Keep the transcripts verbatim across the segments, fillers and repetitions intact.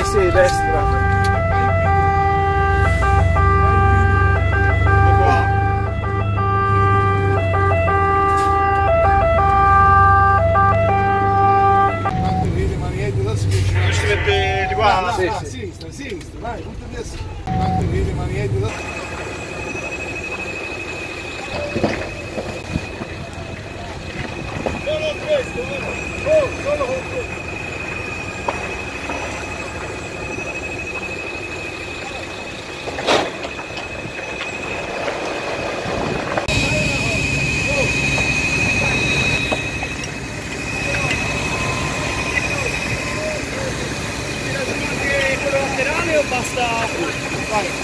sì, destra. Si mette di qua? No, sì, a sì. sinistra, a sinistra, vai, buttati a sinistra. Tanto vedi maniette da... Solo questo, eh! Oh, solo con questo! Quello laterale o basta? Vai!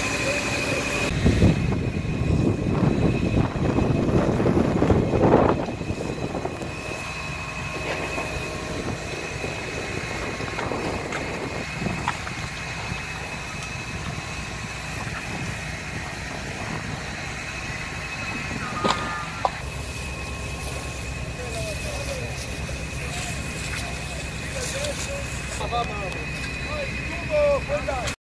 Vamos, vamos.